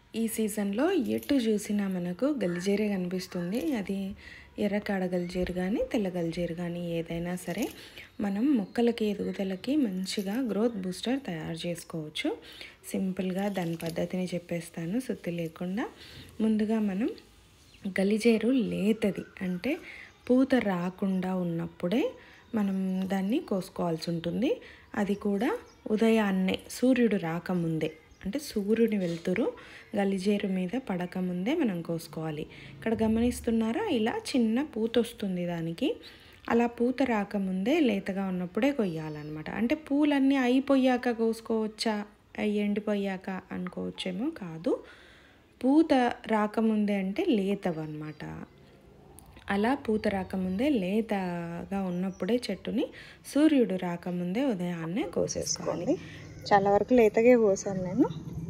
ఈ సీజన్లో ఎటు చూసినా మనకు గలిజేరే కనిపిస్తుంది. అది ఎర్రకాడ గలిజేరు కానీ తెల్ల గలిజేరు కానీ ఏదైనా సరే మనం మొక్కలకి ఎదుగుదలకి మంచిగా గ్రోత్ బూస్టర్ తయారు చేసుకోవచ్చు. సింపుల్గా దాని పద్ధతిని చెప్పేస్తాను సుత్తి లేకుండా. ముందుగా మనం గలిజేరు లేతది అంటే పూత రాకుండా ఉన్నప్పుడే మనం దాన్ని కోసుకోవాల్సి ఉంటుంది. అది కూడా ఉదయాన్నే సూర్యుడు రాకముందే, అంటే సూర్యుని వెలుతురు గలిజేరు మీద పడకముందే మనం కోసుకోవాలి. ఇక్కడ గమనిస్తున్నారా, ఇలా చిన్న పూత వస్తుంది దానికి. అలా పూత రాకముందే లేతగా ఉన్నప్పుడే కొయ్యాలన్నమాట. అంటే పూలన్నీ అయిపోయాక కోసుకోవచ్చా, ఎండిపోయాక అనుకోవచ్చేమో, కాదు. పూత రాకముందే అంటే లేతవన్నమాట. అలా పూత రాకముందే లేతగా ఉన్నప్పుడే చెట్టుని సూర్యుడు రాకముందే ఉదయాన్నే కోసేసుకోవాలి. చాలా వరకు లేతగే కోసాను నేను.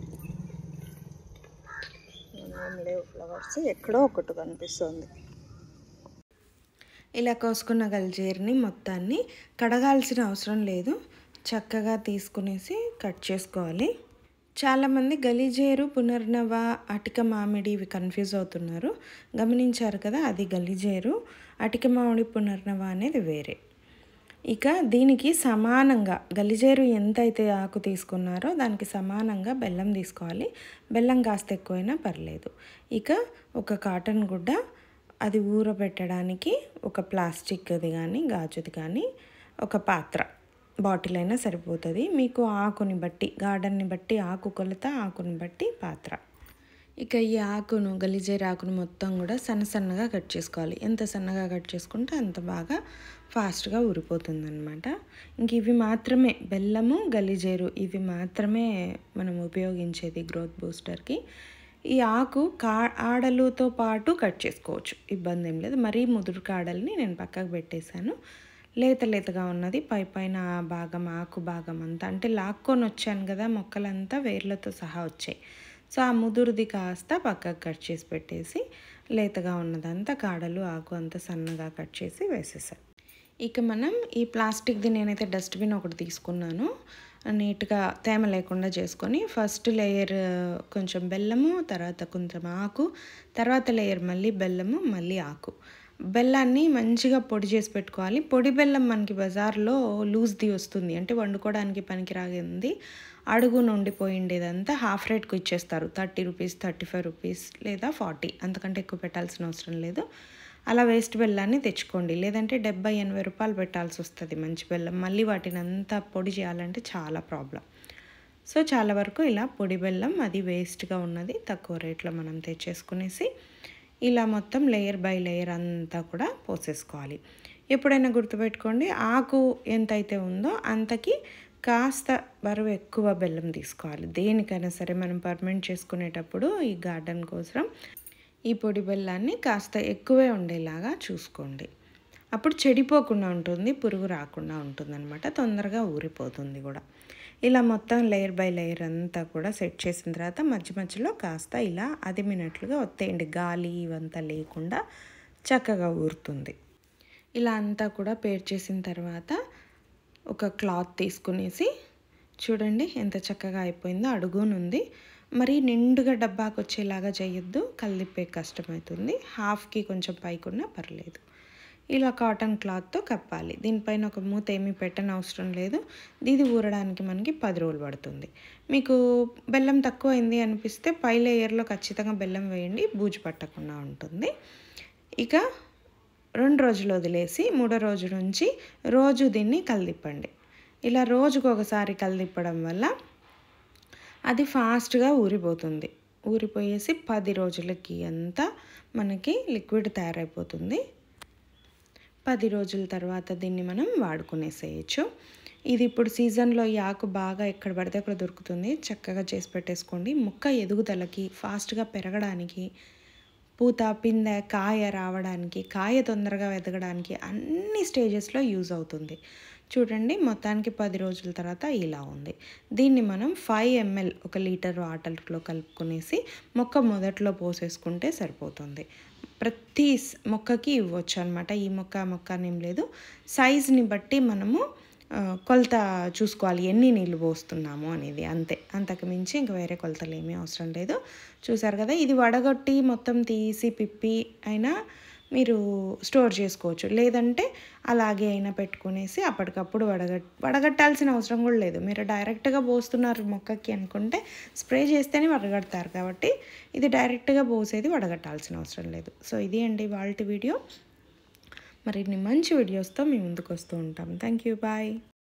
లేవు ఫ్లవర్స్, ఎక్కడో ఒకటి కనిపిస్తుంది. ఇలా కోసుకున్న గలిజేరుని మొత్తాన్ని కడగాల్సిన అవసరం లేదు, చక్కగా తీసుకునేసి కట్ చేసుకోవాలి. చాలామంది గలిజేరు, పునర్నవ, అటిక మామిడి ఇవి కన్ఫ్యూజ్ అవుతున్నారు. గమనించారు కదా, అది గలిజేరు, అటిక మామిడి, పునర్నవ అనేది వేరే. ఇక దీనికి సమానంగా గలిజేరు ఎంతైతే ఆకు తీసుకున్నారో దానికి సమానంగా బెల్లం తీసుకోవాలి. బెల్లం కాస్త ఎక్కువైనా పర్లేదు. ఇక ఒక కాటన్ గుడ్డ, అది ఊరబెట్టడానికి ఒక ప్లాస్టిక్ది కానీ గాజుది కానీ ఒక పాత్ర, బాటిల్ అయినా సరిపోతుంది. మీకు ఆకుని బట్టి, గార్డెన్ని బట్టి ఆకు కొలత, ఆకుని బట్టి పాత్ర. ఇక ఈ ఆకును, గలిజేరు ఆకును మొత్తం కూడా సన్నగా కట్ చేసుకోవాలి. ఎంత సన్నగా కట్ చేసుకుంటే అంత బాగా ఫాస్ట్గా ఊరిపోతుంది అనమాట. ఇంక ఇవి మాత్రమే, బెల్లము, గలిజేరు ఇవి మాత్రమే మనం ఉపయోగించేది గ్రోత్ బూస్టర్కి. ఈ ఆకు ఆడలుతో పాటు కట్ చేసుకోవచ్చు, ఇబ్బంది ఏం లేదు. మరీ ముదురు కాడల్ని నేను పక్కకు పెట్టేశాను. లేతగా ఉన్నది పైన భాగం, ఆకు భాగం అంతా, అంటే లాక్కొని వచ్చాను కదా, మొక్కలంతా వేర్లతో సహా వచ్చాయి. సో ఆ ముదురుది కాస్త పక్కకు కట్ చేసి పెట్టేసి లేతగా ఉన్నదంతా కాడలు, ఆకు అంతా సన్నగా కట్ చేసి వేసేసాను. ఇక మనం ఈ ప్లాస్టిక్ది నేనైతే డస్ట్బిన్ ఒకటి తీసుకున్నాను. నీట్గా తేమ లేకుండా చేసుకొని ఫస్ట్ లేయర్ కొంచెం బెల్లము, తర్వాత కొంచెం ఆకు, తర్వాత లేయర్ మళ్ళీ బెల్లము, మళ్ళీ ఆకు. బెల్లాన్ని మంచిగా పొడి చేసి పెట్టుకోవాలి. పొడి బెల్లం మనకి బజార్లో లూజ్ది వస్తుంది, అంటే వండుకోవడానికి పనికిరాగింది. అడుగు నుండిపోయిండేదంతా హాఫ్ రేట్కు ఇచ్చేస్తారు. 30 రూపీస్, 35 రూపీస్ లేదా 40, అంతకంటే ఎక్కువ పెట్టాల్సిన అవసరం లేదు. అలా వేస్ట్ బెల్లాన్ని తెచ్చుకోండి. లేదంటే 70-80 రూపాయలు పెట్టాల్సి వస్తుంది మంచి బెల్లం. మళ్ళీ వాటిని అంతా పొడి చేయాలంటే చాలా ప్రాబ్లం. సో చాలా వరకు ఇలా పొడి బెల్లం, అది వేస్ట్గా ఉన్నది తక్కువ రేట్లో మనం తెచ్చేసుకునేసి ఇలా మొత్తం లేయర్ బై లేయర్ అంతా కూడా పోసేసుకోవాలి. ఎప్పుడైనా గుర్తుపెట్టుకోండి, ఆకు ఎంతైతే ఉందో అంతకి కాస్త బరువు ఎక్కువ బెల్లం తీసుకోవాలి. దేనికైనా సరే మనం పర్మనెంట్ చేసుకునేటప్పుడు ఈ గార్డెన్ కోసం ఈ పొడి బెల్లాన్ని కాస్త ఎక్కువే ఉండేలాగా చూసుకోండి. అప్పుడు చెడిపోకుండా ఉంటుంది, పురుగు రాకుండా ఉంటుంది అనమాట, తొందరగా ఊరిపోతుంది కూడా. ఇలా మొత్తం లేయర్ బై లేయర్ అంతా కూడా సెట్ చేసిన తర్వాత మధ్యలో కాస్త ఇలా అదిమినట్లుగా ఒత్తేయండి, గాలి ఇవంతా లేకుండా చక్కగా ఊరుతుంది. ఇలా అంతా కూడా పేర్చేసిన తర్వాత ఒక క్లాత్ తీసుకునేసి చూడండి ఎంత చక్కగా అయిపోయిందో. అడుగునుంది, మరి నిండుగా డబ్బాకు వచ్చేలాగా చేయొద్దు, కలిపే కష్టమవుతుంది. హాఫ్కి కొంచెం పైకున్నా పర్లేదు. ఇలా కాటన్ క్లాత్తో కప్పాలి. దీనిపైన ఒక మూత ఏమీ పెట్టని అవసరం లేదు. ఇది ఊరడానికి మనకి 10 రోజులు పడుతుంది. మీకు బెల్లం తక్కువ అయింది అనిపిస్తే పై లేయర్లో ఖచ్చితంగా బెల్లం వేయండి, బూజు పట్టకుండా ఉంటుంది. ఇక 2 రోజులు వదిలేసి 3వ రోజు నుంచి రోజు దీన్ని కలిదిప్పండి. ఇలా రోజుకు ఒకసారి కలిదిప్పడం వల్ల అది ఫాస్ట్గా ఊరిపోతుంది. ఊరిపోయేసి 10 రోజులకి అంతా మనకి లిక్విడ్ తయారైపోతుంది. 10 రోజుల తర్వాత దీన్ని మనం వాడుకునేసేయచ్చు. ఇది ఇప్పుడు సీజన్లో ఈ ఆకు బాగా ఎక్కడ పడితే అక్కడ దొరుకుతుంది. చక్కగా చేసి పెట్టేసుకోండి. మొక్క ఎదుగుదలకి, ఫాస్ట్గా పెరగడానికి, పూత, పిందె, కాయ రావడానికి, కాయ తొందరగా ఎదగడానికి అన్ని స్టేజెస్లో యూజ్ అవుతుంది. చూడండి మొత్తానికి 10 రోజుల తర్వాత ఇలా ఉంది. దీన్ని మనం 5 ml 1 లీటర్ వాటర్లో కలుపుకునేసి మొక్క మొదట్లో పోసేసుకుంటే సరిపోతుంది. ప్రతి మొక్కకి ఇవ్వచ్చు అనమాట. ఈ మొక్క ఏం లేదు, సైజుని బట్టి మనము కొలత చూసుకోవాలి, ఎన్ని నీళ్ళు పోస్తున్నాము అనేది, అంతే. అంతకు మించి ఇంక వేరే కొలతలు ఏమీ అవసరం లేదు. చూసారు కదా, ఇది వడగొట్టి మొత్తం తీసి పిప్పి అయినా మీరు స్టోర్ చేసుకోవచ్చు, లేదంటే అలాగే అయినా పెట్టుకునేసి అప్పటికప్పుడు వడగట్టాల్సిన అవసరం కూడా లేదు. మీరు డైరెక్ట్గా పోస్తున్నారు మొక్కకి అనుకుంటే స్ప్రే చేస్తేనే వడగడతారు, కాబట్టి ఇది డైరెక్ట్గా పోసేది వడగట్టాల్సిన అవసరం లేదు. సో ఇది అండి వాళ్ళ వీడియో. మరిన్ని మంచి వీడియోస్తో మీ ముందుకు వస్తూ ఉంటాం. Thank you, bye.